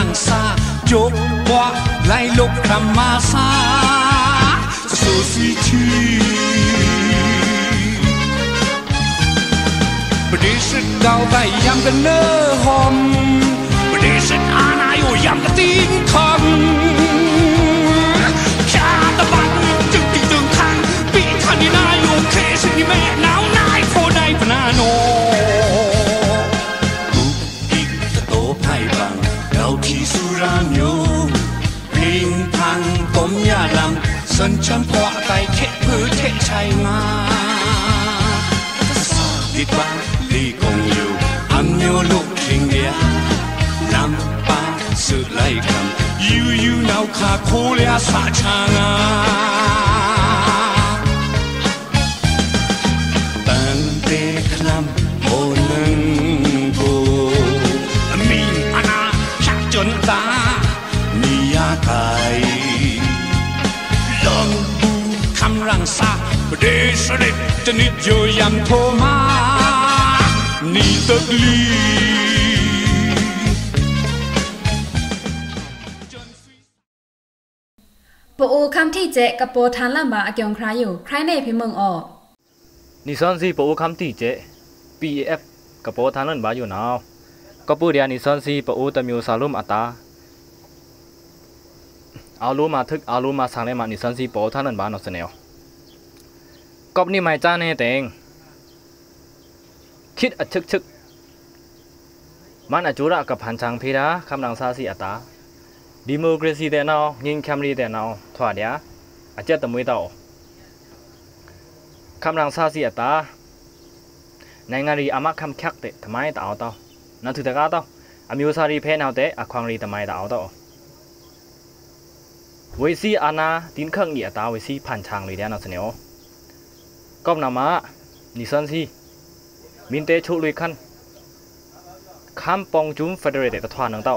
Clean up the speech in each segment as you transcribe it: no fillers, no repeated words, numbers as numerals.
งซาจบว่าไล่ลุกคำมาซาสูสีทีประเดี๋ยวสิเดาได้ยำกันเนื้อหอมประเดี๋ยวสิอาณาอยู่ยำกันตีนคอนชาตะบันจึงตีดึงข้างปีคันนี้นายอยู่เคสินี่แม่หนาวนายโคได้ปนาโนบุกอีกตะโตไพ่บังเราที่สุรามิวลิงพังต้มยาลำสันชันพอไตเทพื้นเทชัยมาดิบาลีกงอยู่อันโยลุกคิงเดียลำปาสุดไล่คำยูนาวขาโคเลียสาชางาตั้งแต่คลำโอนังโกมีอาณาชักจนตานิยาไกลองบูคำรังสาเดชเด็ดจะนิดโยยำโทมานี่ตะลีปูอูคำที่เจกับโปทานลำบากอเกียงครายอยู่ใครในพิมพ์ออกนิสันซีปูอูคำที่เจ PAF กับโปทานลำบากอยู่nowก็ปูเดียนิสันซีปูอูตะมิวซาลุมอัตตาเอารู้มาทึกเอารู้มาสั่งเลยมานิสันซีปูทานลำบากนอสเนลก็นี่ไม่จ้าแน่เต็งคิดชึกมันอจุระกับพันชังพีระคำรังซาสีอัตตาดิโมคราซีแต่นาวยิงแคมรีแต่นาวถวดเดียอาจจะตะมุยเต่าคำรังซาสีอัตตาในงานรีอามาคำแคกเตะทำไมตาเอาเต่านั่นถือตะก้าเต่าอามิวซารีเพนเอาเตะอาควางรีทำไมตาเอาเต่าเวซีอาณาดินเครื่องเหยียดตาเวซีพันชังเลยเดียนเอาเสนอก็นำมานิสันซีมินเตชุลุยคันคำปองจุ้มเฟเดเรตตะทวานนังเต่า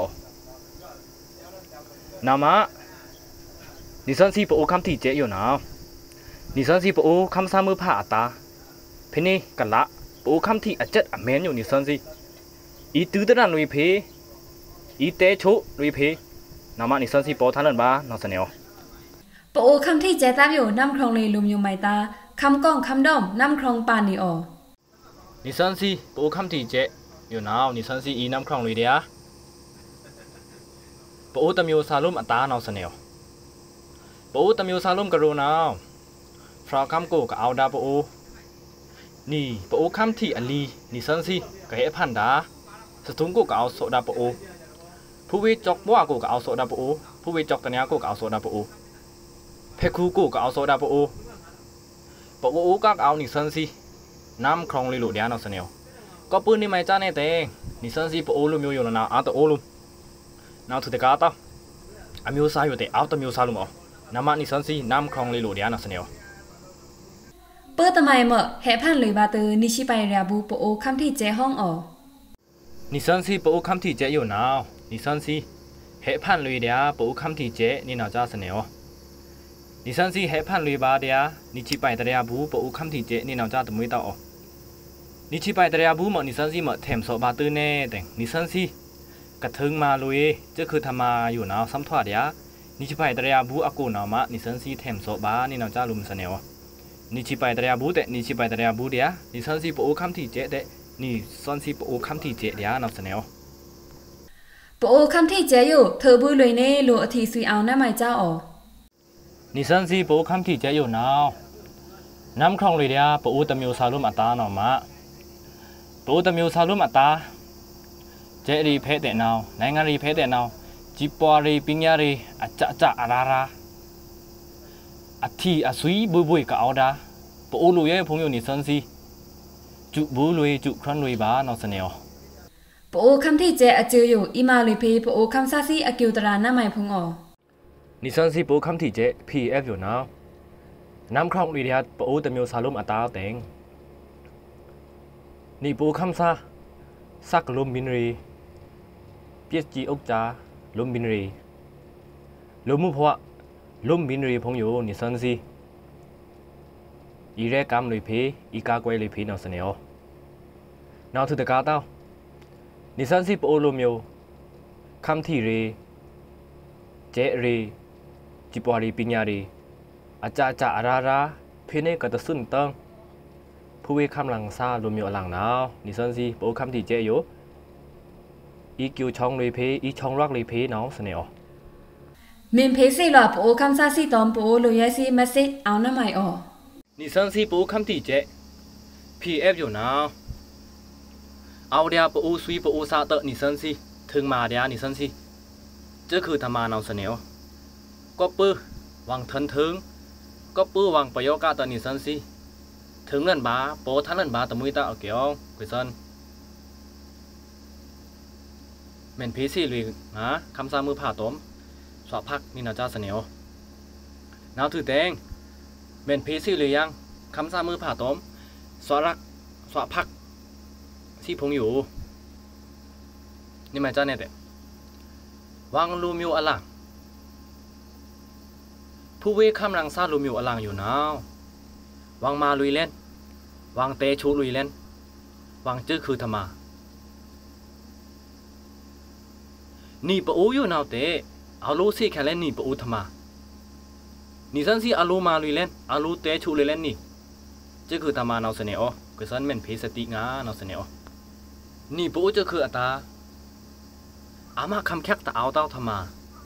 นามานิสันซีปูคำที่เจอยู่นะนิสันซีปูคำสามมือผ่าตาเพนี่กันละปูคำที่อาจจะเมนอยู่นิสันซีอีตื้อตะนันลุยเพอีเตชุลุยเพนามานิสันซีปูท่านันบ้านอสเนลปูคำที่เจตามอยู่น้ำครองเลยลุมอยู่ไม่ตาคำก้องคำด้อมน้ำครองปานนี่ออนิสันซีปูคำที่เจอยู่nowนิสันซีอีน้ำครองลุยเดียปูตะมิวซาลุมอัตตานอสเนลปูตะมิวซาลุมกระโรนาวฟราคำกูกับเอาดาปูนี่ปูคำที่อลีนิสันซีกับเฮพันดาสตุงกูกับเอาโซดาปูผู้วิจอกบัวกูกับเอาโซดาปูผู้วิจอกตะเนียกูกับเอาโซดาปูเพคูกูกับเอาโซดาปูปูก็เอานิสันซีน้ำครองลิลุเดียนอสเนลก็ปืนนี่ไม่จ้าแน่เตงนิสันซีปูลุมอยู่แล้วนะอาตโอลุมนาถือแต่กาตาอามิวซาอยู่แต่เอาตมิวซาลุมอ๋อน้ำมันนิสันซีน้ำครองลิลุเดียนอสเนลเปิดทำไมเมื่อแห่พันเลยบาตือนิชิไปเรียบูปูอูคำที่เจห้องออนิสันซีปูคำที่เจอยู่nowนิสันซีแห่พันเลยเดียปูคำที่เจนี่น่าจ้าเสนอนิสันซีแห่พันเลยบาเดียนิชิไปแต่เรียบูปูคำที่เจนี่น่าจ้าตมุยต่ออ๋อนิชิไปแต่เรียบูเหมือนนิสันซีเหมือนเทมโซบาตือแน่แต่นิสันซีกระทึงมาลุยจะคือทำมาอยู่nowซ้ำทว่าเดียนิชิไปแต่เรียบูอากูนามะนิสันซีเทมโซบานี่น่าจ้าลุมเสนอนิชิไปแต่เรียบูแต่นิชิไปแต่เรียบูเดียนิสันซีปูคำที่เจแต่นี่สันซีปูคำที่เจเดียน่าเสนอปูคำที่เจอยู่เธอบุยเลยเน่โลอทีซุยเอาหน้าไม่เจ้าอ๋อนิสันซีปูคำที่เจอยู่nowน้ำคลองเลยเดียปูตะมิวซาลุมอัตตาหนอมะปูตะมิวซาลุมอัตตาเจรีเพเตนาวในงานรีเพเตนาวจิปวารีปิญญารีอาจะอาราราอาทีอาสุยบุยกับเอาดาปูลุยพงอยู่นิสันซีจุบุลุยจุครันลุยบ้านอสเนลปูคำที่เจอจืออยู่อิมาลุยเพปูคำซาซีอากิวตราหน้าไม่พงอ๋อนิสันซีปูคำที่เจ PF อยู่nowน้ำคลองลีเดียปูตะมิวซาลุมอัตตาเต็งนี่ปูคำซาซักลุมบินรีเปียจีอุกจาลุมบินรีลุมมุพวะลุมบินรีพงอยู่นิสันซีอีเรกามลุยเพอีกากวยลุยเพนอสเนลนาวถือตะกาเต้านิสันซีปูลุมอยู่คำที่รีเจรีจิปวารีปิญญารีอาจารย์จ่าราราเพเนกตะสุนเติงผู้เวคำหลังซาลมอยู่หลังหนาวนิสันซีปูคำที่เจอยู่อีกิวช่องเลยเพอีช่องรักเลยเพน้องเสนอมินเพสิหล่อปูคำซาซีตอมปูลุยซีมาซิเอาหน้าไม่ออนิสันซีปูคำที่เจพีเอฟอยู่หนาวเอาเดียปูสวีปูซาเตอนิสันซีถึงมาเดียนิสันซีเจ้าคือธรรมาน้องเสนอก็ปื้อวางทันถึงก็ปื้อวางประโยคตอนิสันซีถึงเล่นบาโปท่านเล่นบาตะมุยตาเอาเกี่ยวกุศลเมนพีซี่ลุยนะคำซามือผ่าต้มสวะพักนี่นาจ้าเสนียวน้าวถือเตงเมนพีซี่ลุยยังคำซามือผ่าต้มสวะรักสวะพักซี่พงอยู่นี่มาจ้าเนี่ยเด็วางลูมิวอลังผู้เวคำรังซาลูมิวอลังอยู่น้าววางมาลุยเล่นวางเตชูลุยเล่นวางจื้อคือธรรมานี่ปะอูอยู่นาวเตอาลูซี่แค่เล่นนี่ปะอูธรรมานี่สันซี่อาลูมาลุยเล่นอาลูเตชูลุยเล่นนี่จื้อคือธรรมานาวเสนอก็สันเม่นเพสติงานาวเสนอนี่ปะอูจื้อคืออัตตาอามาคำแคกตะเอาเต้าธรรมา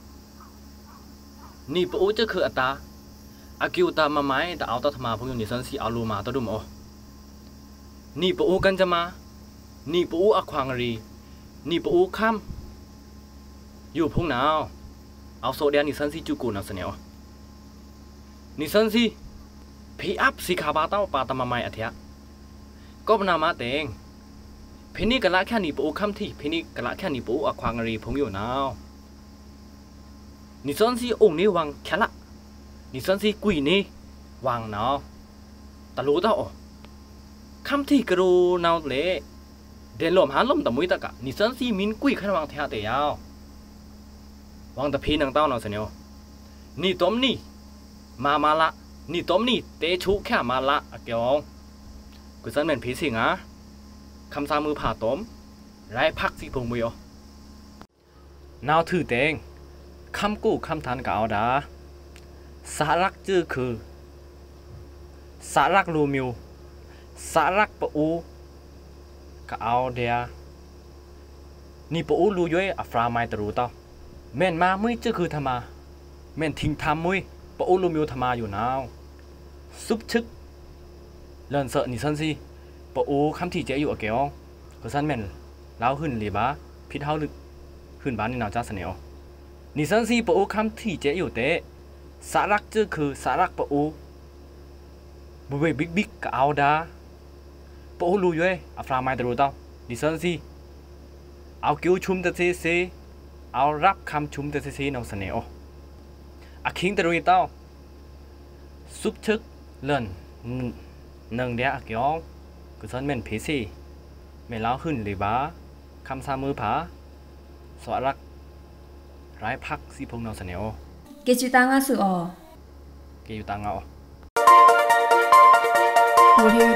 นี่ปะอูจื้อคืออัตตาอากิวตามาไม้แต่เอาตาธรรมาพวกอยู่นี่สันสีอาลูมาตะดุมโอนี่ปูกันจะมานี่ปูอักขวางรีนี่ปูข้ามอยู่พงหนาวเอาโซเดียนี่สันสีจูกูนเอาเสนียวนี่สันสีพีอัพสีขาบาเต้าปาตามาไม้อาเทียก็ปนามาเตงเพนี่กะละแค่นี่ปูข้ามที่เพนี่กะละแค่นี่ปูอักขวางรีพงอยู่หนาวนี่สันสีองค์นี้วังแค่ละนี่สันซีกุยนี่วางเนาะตะรู้เต้าคำที่กระดูนาวเละเดินลมหาลมตะมุยตะกะนี่สันซีมินกุยขันวางเทียเตียววางตะพีนังเต้าเนาะเสนียวนี่ต้มนี่มาละนี่ต้มนี่เตชุแค่มาละเกี่ยวกุสันเป็นผีสิงอ่ะคำซามือผ่าต้มไร้พักสิพงมือนาวถือเตงคำกู้คำทันกะเอาดาสารักจื้อคือสารักลูมิวสารักปะอูก็เอาเดียนี่ปะอูลูย้อยอัฟราไมตรูเต้าแม่นมามุ้ยจื้อคือธรรมาแม่นทิ้งทำมุ้ยปะอูลูมิวธรรมาอยู่นาวซุบชึกเลินเสอนี่สันซีปะอูคำที่เจอยู่อะเกียวก็สันแม่นเล้าขึ้นหรือบ้าพิษเท้าลึกขึ้นบ้านนี่นาวจ้าเสนียวนี่สันซีปะอูคำที่เจอยู่เตะสารักจื้อคือสารักปะอูบุเวบิ๊กก็เอาดาปะอูรู้ย้อยอัฟราไมตรูเต้าดิสันซีเอากิ้วชุมตะเซเซเอารับคำชุมตะเซเซน้องเสนออาคิงตะรุยเต้าซุบชึกเลินหนึ่งเดียเกี่ยวกุศลเม่นผีซีเม่นเล้าขึ้นหรือบ้าคำซามือผาสวรักไร้พักสีพงน้องเสนอเกจิตังอาสุออเกยูตังเอา Audio